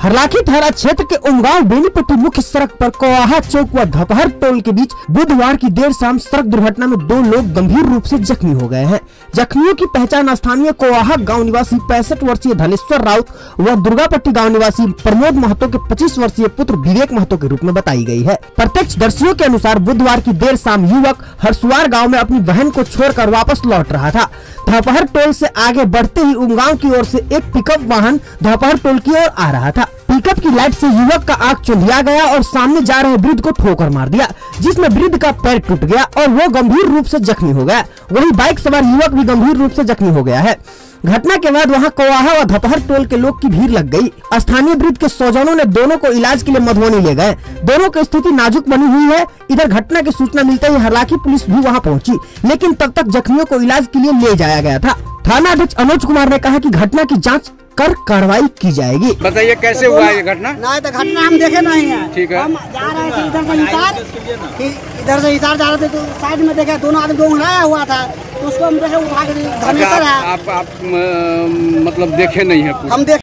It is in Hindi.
हरलाखी थाना क्षेत्र के उमगांव बेनीपट्टी मुख्य सड़क पर कोआहा चौक व धपहर टोल के बीच बुधवार की देर शाम सड़क दुर्घटना में 2 लोग गंभीर रूप से जख्मी हो गए हैं। जख्मियों की पहचान स्थानीय कोआहा गांव निवासी 65 वर्षीय धनेश्वर राउत व दुर्गापट्टी गांव निवासी प्रमोद महतो के 25 वर्षीय पुत्र विवेक महतो के रूप में बताई गई है। प्रत्यक्षदर्शियों के अनुसार बुधवार की देर शाम युवक हरसुआर गाँव में अपनी बहन को छोड़कर वापस लौट रहा था। धपहर टोल से आगे बढ़ते ही उमगांव की ओर से एक पिकअप वाहन धपहर टोल की ओर आ रहा था। पिकअप की लाइट से युवक का आंख चुंधिया गया और सामने जा रहे वृद्ध को ठोकर मार दिया, जिसमें वृद्ध का पैर टूट गया और वो गंभीर रूप से जख्मी हो गया। वहीं बाइक सवार युवक भी गंभीर रूप से जख्मी हो गया है। घटना के बाद वहां कोआहा व धपहर टोल के लोग की भीड़ लग गई। स्थानीय वृद्ध के स्वजनों ने दोनों को इलाज के लिए मधुबनी ले गए। दोनों की स्थिति नाजुक बनी हुई है। इधर घटना की सूचना मिलते ही हरलाखी पुलिस भी वहां पहुंची, लेकिन तब तक जख्मियों को इलाज के लिए ले जाया गया था। थाना अध्यक्ष अनुज कुमार ने कहा कि घटना की जांच कर कार्रवाई की जाएगी। बताइए कैसे हुआ ये घटना? नहीं तो घटना हम देखे नहीं है। ठीक है। हम जा रहे थे इधर से हिसार जा रहे थे तो साइड में देखे दोनों आदमी घुराया हुआ था, तो उसको हम देखे उठा के धनेश्वर है। आप मतलब देखे नहीं है? हम देखे